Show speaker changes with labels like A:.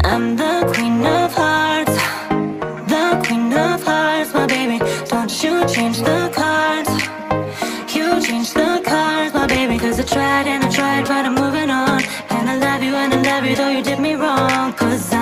A: I'm the queen of hearts, the queen of hearts, my baby. Don't you change the cards, you change the cards, my baby. Cause I tried and I tried, but I'm moving on. And I love you though you did me wrong. Cause